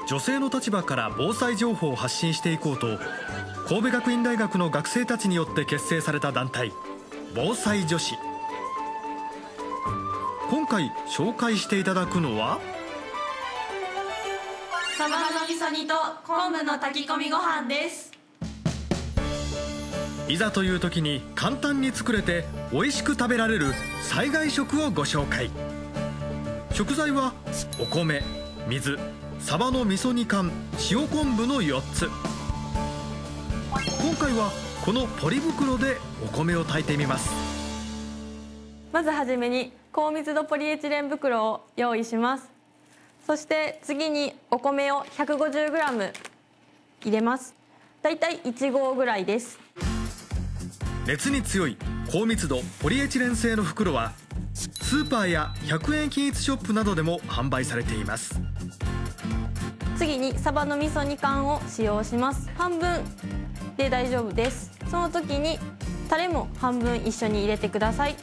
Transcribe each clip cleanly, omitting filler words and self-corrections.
女性の立場から防災情報を発信していこうと、神戸学院大学の学生たちによって結成された団体、防災女子。今回紹介していただくのは、 サバの味噌煮と昆布の炊き込みご飯です。 いざという時に簡単に作れて美味しく食べられる災害食をご紹介。食材はお米、水、サバの味噌煮缶、塩昆布の4つ。今回はこのポリ袋でお米を炊いてみます。 まずはじめに高密度ポリエチレン袋を用意します。そして次にお米を 150g 入れます。だいたい1合ぐらいです。 熱に強い高密度ポリエチレン製の袋はスーパーや100円均一ショップなどでも販売されています。 次にサバの味噌煮缶を使用します。半分で大丈夫です。その時にタレも半分一緒に入れてください。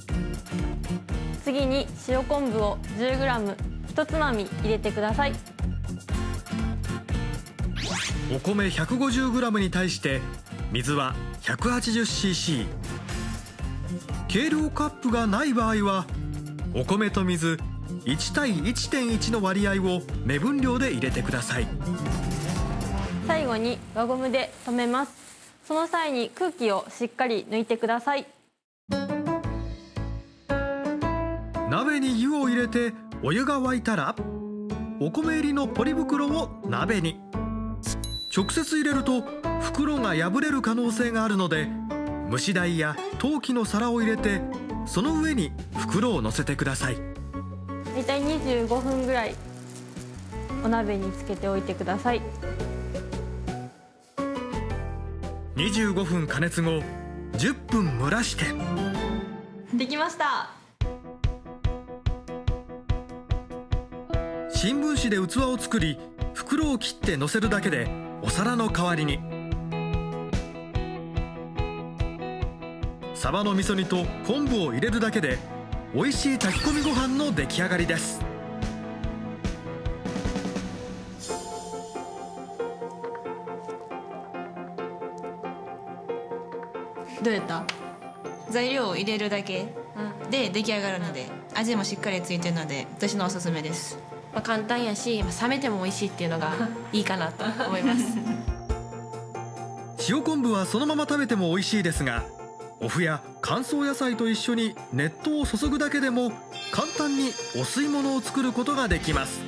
次に塩昆布を 10g 一つまみ入れてください。 お米 150g に対して水は 180cc。 計量カップがない場合はお米と水1対 1.1 の割合を目分量で入れてください。 最後に輪ゴムで留めます。その際に空気をしっかり抜いてください。 鍋に湯を入れてお湯が沸いたらお米入りのポリ袋を鍋に。直接入れると袋が破れる可能性があるので、蒸し台や陶器の皿を入れてその上に袋を乗せてください。 だいたい25分ぐらいお鍋につけておいてください。 25分加熱後10分蒸らして。 できました。 新聞紙で器を作り袋を切って乗せるだけでお皿の代わりに。サバの味噌煮と昆布を入れるだけで美味しい炊き込みご飯の出来上がりです。 どうやった？材料を入れるだけで出来上がるので、味もしっかりついてるので私のおすすめです。 簡単やし、冷めても美味しいっていうのがいいかなと思います塩昆布はそのまま食べても美味しいですが、お麩や乾燥野菜と一緒に熱湯を注ぐだけでも簡単にお吸い物を作ることができます。